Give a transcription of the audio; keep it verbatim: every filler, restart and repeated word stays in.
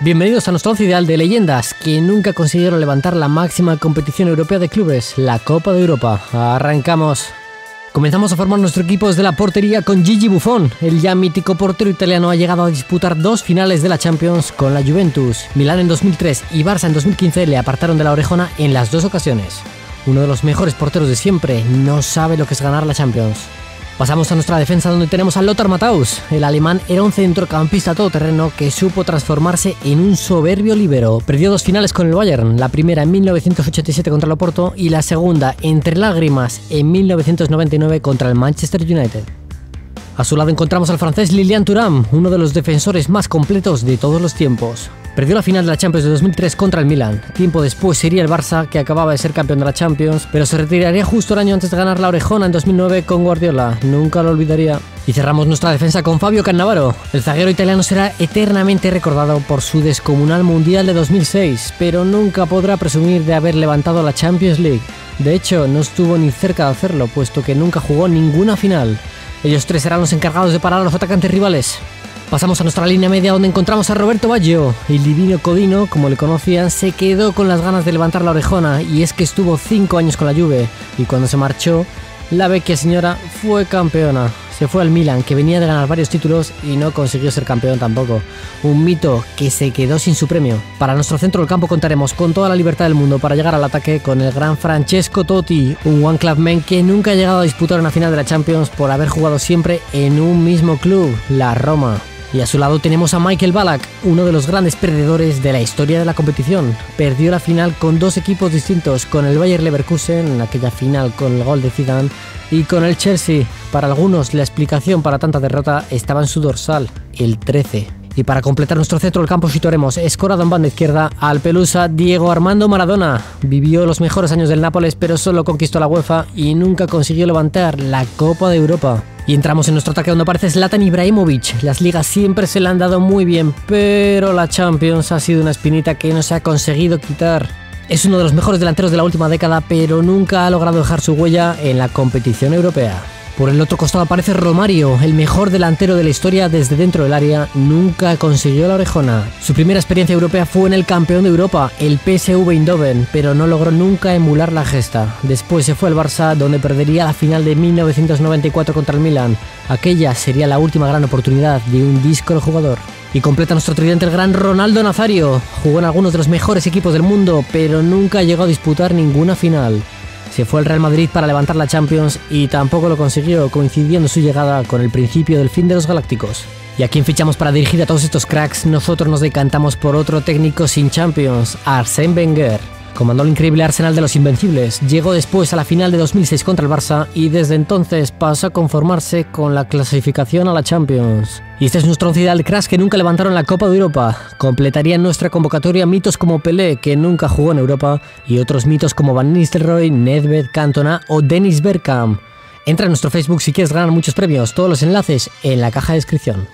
Bienvenidos a nuestro once ideal de leyendas que nunca consiguieron levantar la máxima competición europea de clubes, la Copa de Europa. Arrancamos. Comenzamos a formar nuestro equipo desde la portería con Gigi Buffon. El ya mítico portero italiano ha llegado a disputar dos finales de la Champions con la Juventus. Milán en dos mil tres y Barça en dos mil quince le apartaron de la orejona en las dos ocasiones. Uno de los mejores porteros de siempre, no sabe lo que es ganar la Champions. Pasamos a nuestra defensa, donde tenemos a Lothar Matthäus. El alemán era un centrocampista todoterreno que supo transformarse en un soberbio líbero. Perdió dos finales con el Bayern, la primera en mil novecientos ochenta y siete contra el Oporto y la segunda, entre lágrimas, en mil novecientos noventa y nueve contra el Manchester United. A su lado encontramos al francés Lilian Thuram, uno de los defensores más completos de todos los tiempos. Perdió la final de la Champions de dos mil tres contra el Milan. Tiempo después sería el Barça, que acababa de ser campeón de la Champions, pero se retiraría justo el año antes de ganar la orejona en dos mil nueve con Guardiola. Nunca lo olvidaría. Y cerramos nuestra defensa con Fabio Cannavaro. El zaguero italiano será eternamente recordado por su descomunal Mundial de dos mil seis, pero nunca podrá presumir de haber levantado la Champions League. De hecho, no estuvo ni cerca de hacerlo, puesto que nunca jugó ninguna final. Ellos tres serán los encargados de parar a los atacantes rivales. Pasamos a nuestra línea media, donde encontramos a Roberto Baggio. El divino Codino, como le conocían, se quedó con las ganas de levantar la orejona, y es que estuvo cinco años con la Juve, y cuando se marchó, la vecchia señora fue campeona. Se fue al Milan, que venía de ganar varios títulos y no consiguió ser campeón tampoco. Un mito que se quedó sin su premio. Para nuestro centro del campo contaremos con toda la libertad del mundo para llegar al ataque con el gran Francesco Totti, un one club man que nunca ha llegado a disputar una final de la Champions por haber jugado siempre en un mismo club, la Roma. Y a su lado tenemos a Michael Ballack, uno de los grandes perdedores de la historia de la competición. Perdió la final con dos equipos distintos, con el Bayer Leverkusen, en aquella final con el gol de Zidane, y con el Chelsea. Para algunos, la explicación para tanta derrota estaba en su dorsal, el trece. Y para completar nuestro centro del campo situaremos escorado en banda izquierda al pelusa Diego Armando Maradona. Vivió los mejores años del Nápoles, pero solo conquistó la UEFA y nunca consiguió levantar la Copa de Europa. Y entramos en nuestro ataque, donde aparece Zlatan Ibrahimovic. Las ligas siempre se le han dado muy bien, pero la Champions ha sido una espinita que no se ha conseguido quitar. Es uno de los mejores delanteros de la última década, pero nunca ha logrado dejar su huella en la competición europea. Por el otro costado aparece Romario, el mejor delantero de la historia desde dentro del área, nunca consiguió la orejona. Su primera experiencia europea fue en el campeón de Europa, el P S V Eindhoven, pero no logró nunca emular la gesta. Después se fue al Barça, donde perdería la final de mil novecientos noventa y cuatro contra el Milan. Aquella sería la última gran oportunidad de un díscolo jugador. Y completa nuestro tridente el gran Ronaldo Nazario. Jugó en algunos de los mejores equipos del mundo, pero nunca llegó a disputar ninguna final. Se fue al Real Madrid para levantar la Champions y tampoco lo consiguió, coincidiendo su llegada con el principio del fin de los Galácticos. ¿Y a quién fichamos para dirigir a todos estos cracks? Nosotros nos decantamos por otro técnico sin Champions, Arsène Wenger. Comandó el increíble Arsenal de los Invencibles, llegó después a la final de dos mil seis contra el Barça y desde entonces pasó a conformarse con la clasificación a la Champions. Y este es nuestro once ideal de cracks que nunca levantaron la Copa de Europa. Completarían nuestra convocatoria mitos como Pelé, que nunca jugó en Europa, y otros mitos como Van Nistelrooy, Nedved, Cantona o Dennis Bergkamp. Entra en nuestro Facebook si quieres ganar muchos premios, todos los enlaces en la caja de descripción.